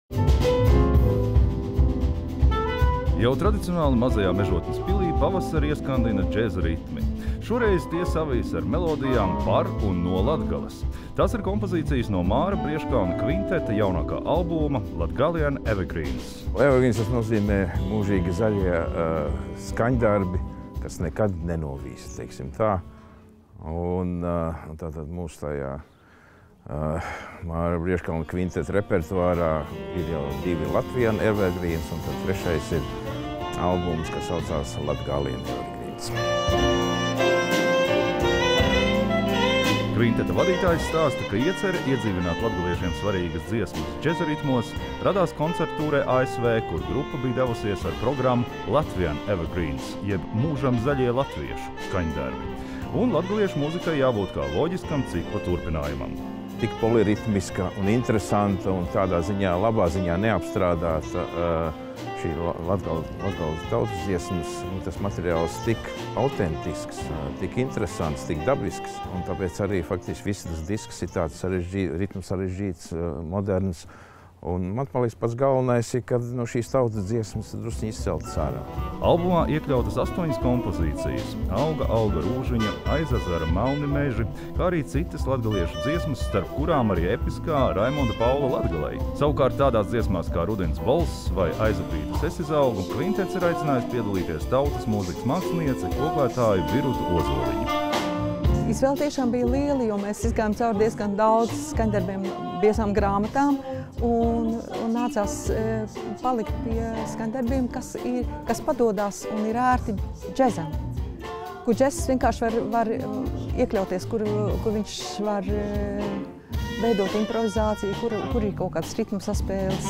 Jau tradicionāli mazajā Mežotnes pilī pavasarī ieskandina džēza ritmi. Šoreiz tie savijas ar melodijām par un no Latgales. Tās ir kompozīcijas no Māra Brieškalna kvinteta jaunākā albuma Latgalian Evergreens. Evergreens tas nozīmē mūžīgi zaļie skaņdarbi, kas nekad nenovīst, teiksim tā. Un tātad mūsu tajā Māra Brieškalna kvinteta repertuārā ir jau 2 Latvian Evergreens, un tad 3. ir albums, kas saucās Latgalian Evergreens. Kvinteta vadītājs stāsta, ka iecerē iedzīvināt latgaliešiem svarīgas dziesmas džeza ritmos radās koncerttūrē ASV, kur grupa bija devusies ar programmu Latvian Evergreens, jeb mūžam zaļie latviešu skaņdarbi. Un latgaliešu mūzikai jābūt kā loģiskam cikla turpinājumam. Tik poliritmiska un interesanta un tādā ziņā, labā ziņā neapstrādāta šī Latgales tautas dziesmas, tas materiāls tik autentisks, tik interesants, tik dabisks, un tāpēc arī faktiski viss tas disks ir tāds ritmu sarežģīts, moderns. Un man liekas, pats galvenais ir, kad no šīs tautas dziesmas drusciņi izceltas ārā. Albumā iekļautas 8 kompozīcijas – Auga, auga rūžiņa, Aizezera melni meži, kā arī citas latgaliešu dziesmas, starp kurām arī episkā Raimonda Paula Latgalei. Savukārt tādās dziesmās kā Rudens bolss vai Aizapītas es izaugu, kvintets ir aicinājis piedalīties tautas mūzikas mākslinieci, koklētāju Virutu Ozoliņu. Izvēle tiešām bija liela, jo mēs izgājām cauri diezgan daudz skaņdarbiem, biezām grāmatām, un nācās palikt pie skaņdarbiem, kas padodās un ir ērti džezam. Kur džezs vienkārši var iekļauties, kur viņš var veidot improvizāciju, kur ir kaut kāds ritmu saspēles.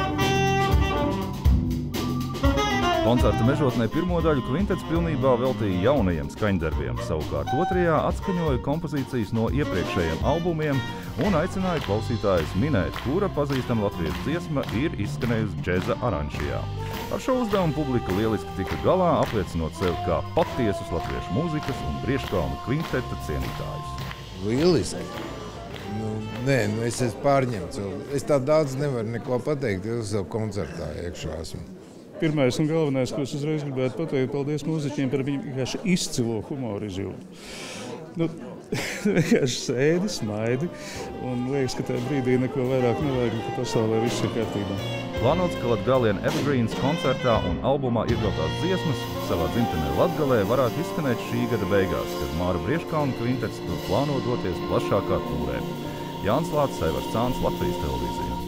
Koncerta Mežotnē pirmo daļu kvintets pilnībā veltīja jaunajiem skaņdarbiem, savukārt 2. atskaņoja kompozīcijas no iepriekšējiem albumiem un aicināja klausītājus minēt, kura pazīstama latviešu dziesma ir izskanējusi džeza aranžijā. Ar šo uzdevumu publika lieliski tika galā, apliecinot sevi kā patiesus latviešu mūzikas un Brieškalna kvinteta cienītājus. Lieliski! Es esmu pārņemts. Es tā daudz nevaru neko pateikt, jo es jau koncertā iekšā esmu. Pirmais un galvenais, ko es uzreiz gribētu pateikt, paldies mūziķiem par viņu vienkārši izcilo humoru izjūtu. Vienkārši sēdi, smaidi, un liekas, ka tajā brīdī neko vairāk nevajag, ka pasaulē viss ir kārtībā. Plānots, ka Latgalian Evergreens koncertā un albumā iekļautās dziesmas savā dzimtenē Latgalē varētu izskanēt šī gada beigās, kad Māra Brieškalna kvintets plāno doties plašākā tūrē. Jānis Lācis, Aivars Cāns, Latvijas televīzija.